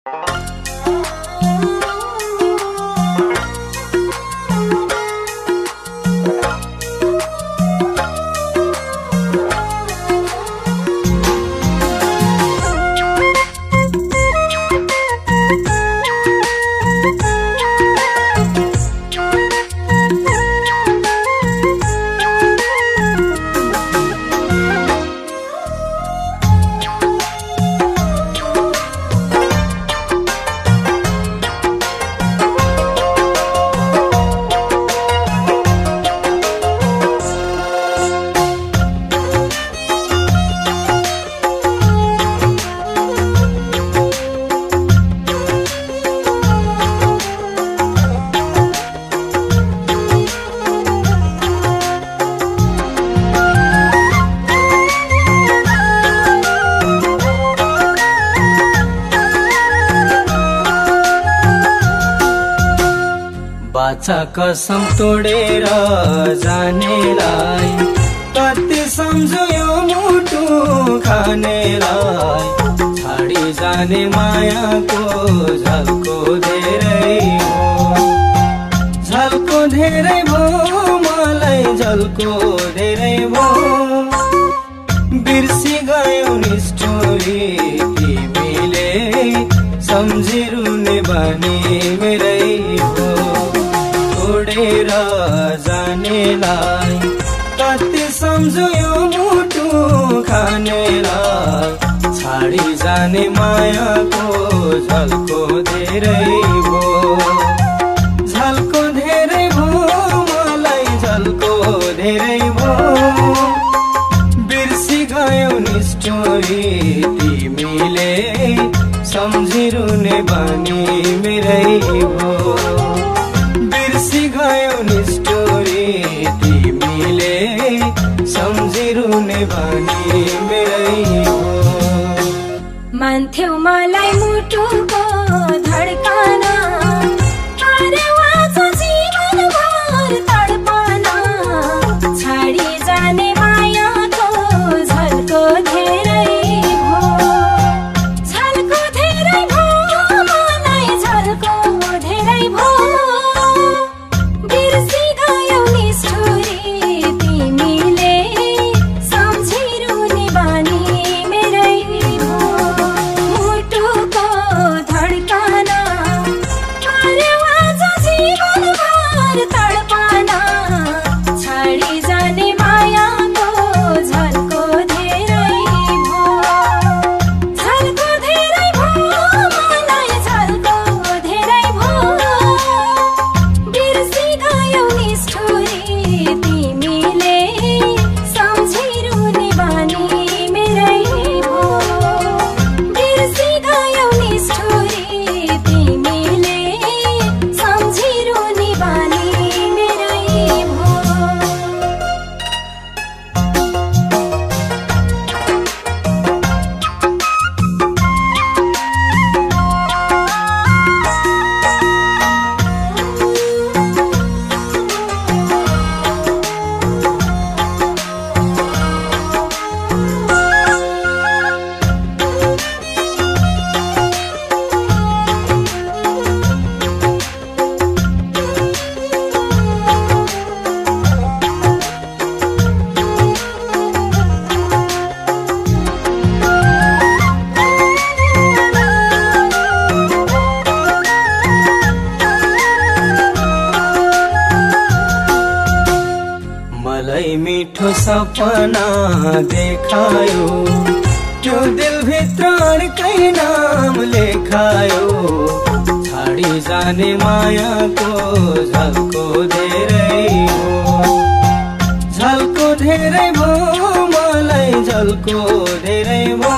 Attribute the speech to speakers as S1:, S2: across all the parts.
S1: बाछा कसम तोडेर जानेलाई कति सम्झ्यो मुटु खानेलाई छाडी जाने मायाको झल्को धेरै हो झल्को धेरै भो मलाई झल्को धेरै भो बिर्सी गयो नि स्टोरी तिमीले सम्झिरुने बानी मेरै हो तोडेर जानेलाई कति सम्झ्यो मुटु खानेलाई छाडी जाने मायाको झल्को धेरै भो झल्को धेरै भो मलाई झल्को धेरै भो बिर्सी गयो नि स्टोरी तिमीले सम्झिरुने बानी मेरै हो बिर्सी गयो नि स्टोरी तिमीले सम्झिरुने बानी मेरै हो
S2: मान्थ्यौ मलाई मुटुको धड्कन अरे वाछ जीवनभर तडपन छाडी जाने मायाको झल्को धेरै भो झल्को धेरै भो मलाई झल्को धेरै भो बिर्सी गयो नि स्टोरी तिमीले सम्झिरुने बानी मेरै हो मुटुको धड्कन अरे वाछ जीवनभर तडपन छाडी जाने मायाको झल्को धेरै भो झल्को धेरै भो मलाई झल्को धेरै भो बिर्सी गयो नि स्टोरी तिमीले सम्झिरुने बानी मेरै हो बिर्सी गयो नि स्टोरी तिमीले सम्झिरुने बानी मेरै हो
S1: मलाई मिठो सपना देखायो त्यो दिलभित्र अर्कै नाम लेखायो छाडी जाने मायाको झल्को धेरै हो झल्को धेरै भो मलाई झल्को धेरै भो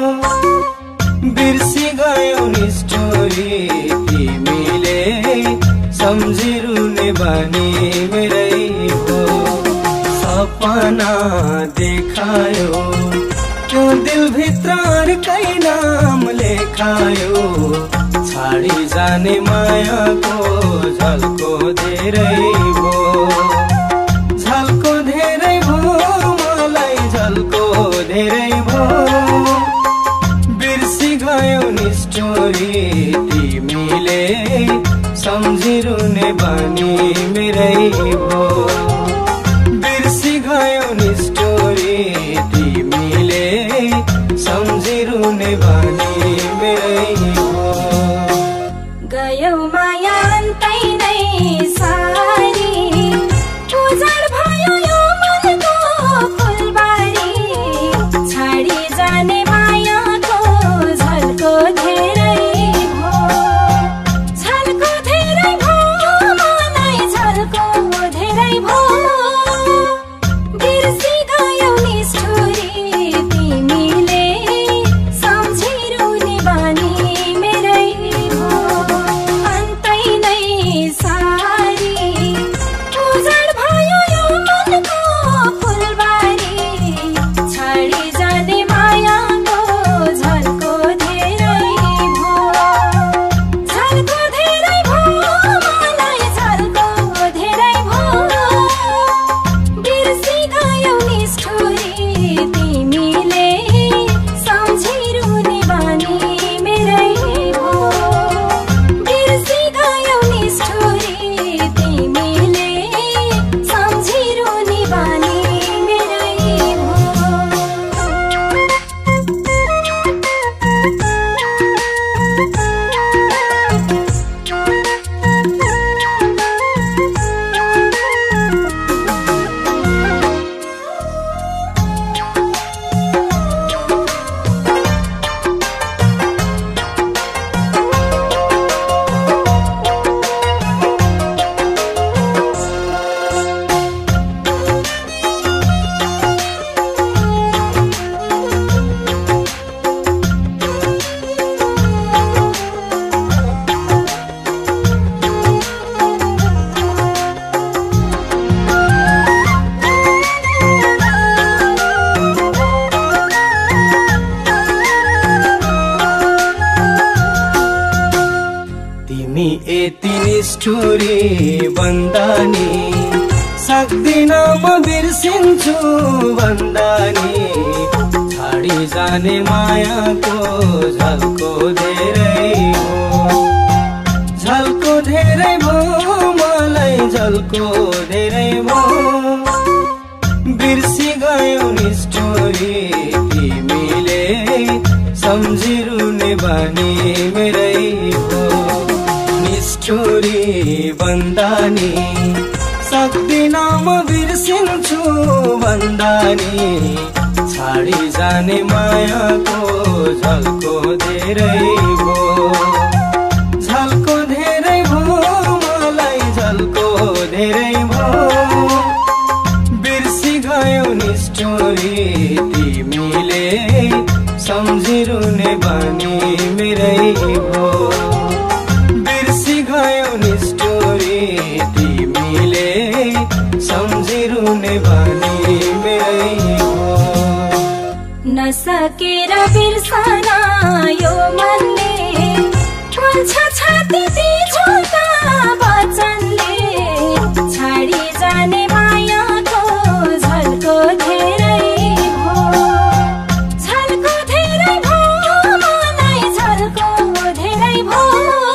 S1: बिर्सी गयो नि स्टोरी तिमीले सम्झिरुने बानी मेरै हो सपना देखायो त्यो दिलभित्र अर्कै नाम लेखायो छाडी जाने मायाको झल्को धेरै भो झल्को धेरै भो मलाई झल्को धेरै भो बिर्सी गयो नि स्टोरी तिमीले सम्झिरुने बानी मेरै भो बिर्सी गयौ नि स्टोरी तिमीले सम्झिरुने बानी मेरै भो
S2: गयौ माया अन्तै नै सारी उजाड भयो यो मनको फुलबारी छाडी जाने मायाको झल्को धेरै भो झल्को धेरै भो मलाई झल्को धेरै भो बिर्सी गयौ नि स्टोरी तिमीले सम्झिरुने बानी मेरै भो अन्तै नै सारी उजाड भयो यो मनको फुलबारी छाडी जाने मायाको झल्को धेरै भो झल्को धेरै भो मलाई झल्को धेरै भो बिर्सी गयौ नि स्टोरी तिमीले सम्झिरुने बानी मेरै भो बिर्सी गयौ नि स्टोरी तिमीले सम्झिरुने बानी मेरै भो
S1: तिमी यति निष्ठुरी भन्दा नि सक्दिन म बिर्सिन्छु भन्दा नि छाडी जाने मायाको झल्को धेरै हो झल्को धेरै भो मलाई झल्को धेरै भो बिर्सी गयौ नि स्टोरी तिमीले सम्झिरुने बानी मेरै हो निष्ठुरी भन्दा नि सक्दिन म बिर्सिन्छु भन्दा नि छाडी जाने मायाको झल्को धेरै भो झल्को धेरै भो मलाई झल्को धेरै भो बिर्सी गयौ नि स्टोरी तिमीले सम्झिरुने बानी मेरै भो बिर्सी गयौ नि स्टोरी तिमीले सम्झिरुने बानी मेरै हो
S2: नसकेर बिर्सन यो मनले खोल्छ छाती ती झुटा वचनले छाडी जाने मायाको झल्को धेरै भो झल्को धेरै भो मलाई झल्को धेरै भो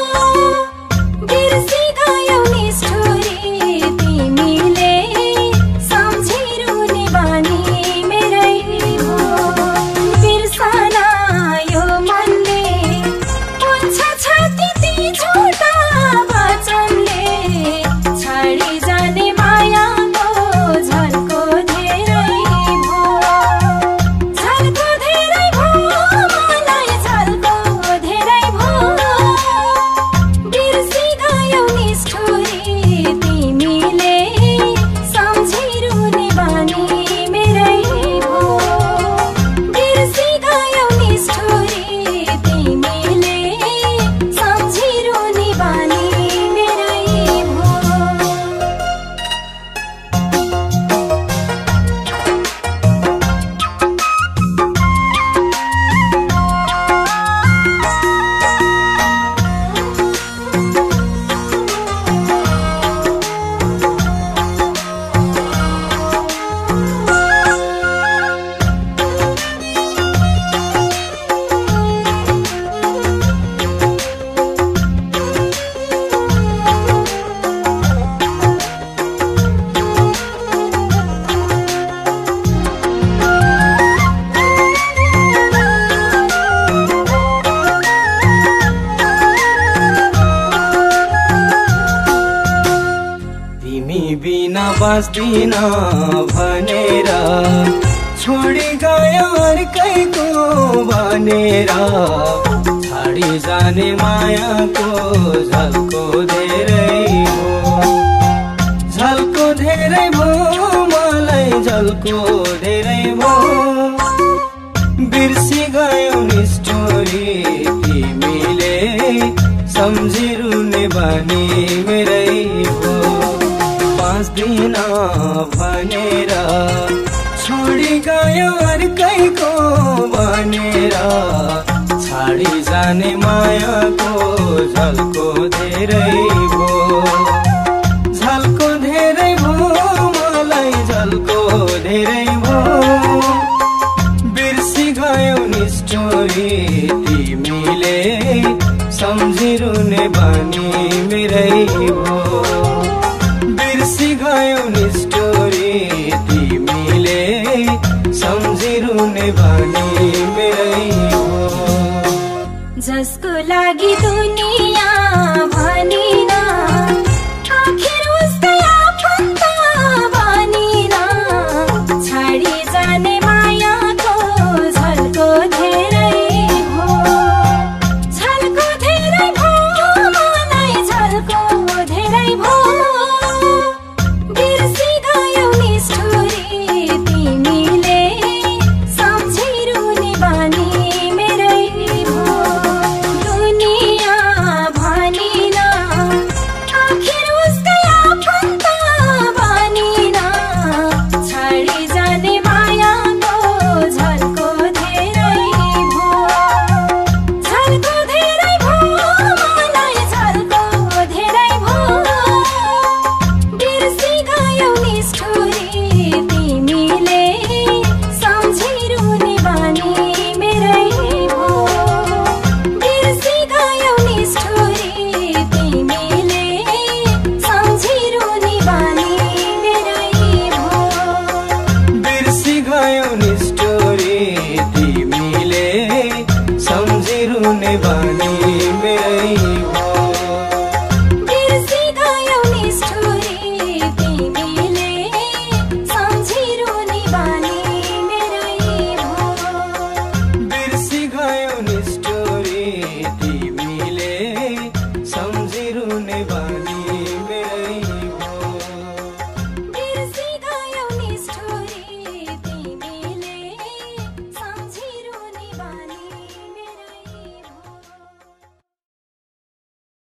S2: बिर्सी गयौ नि स्टोरी तिमीले सम्झिरुने बानी मेरै भो बिर्सन यो मनले खोल्छ छाती ती झुटा वचनले छाडी जाने मायाको झल्को धेरै भो झल्को धेरै भो मलाई झल्को धेरै भो बिर्सी गयौ नि स्टोरी तिमीले सम्झिरुने बानी मेरै भो बिर्सी गयौ नि स्टोरी तिमीले सम्झिरुने
S1: बाँच्दिन भनेर छोडी गयो अर्कैको भनेर छाडी जाने मायाको झल्को धेरै हो झल्को धेरै भयो मलाई झल्को धेरै भयो बिर्सी गयो निष्ठुरी तिमीले सम्झिरुने बानी मेरै हो बाँच्दिन भनेर छोडी गयो अर्कैको भनेर छाडी जाने मायाको झल्को धेरै भयो झल्को धेरै भयो मलाई झल्को धेरै भयो बिर्सी गयो निष्ठुरी तिमीले सम्झिरुने बानी मेरै हो बिर्सी गयो निष्ठुरी तिमीले सम्झिरुने बानी मेरै हो
S2: जसको लागि दुनिया भनी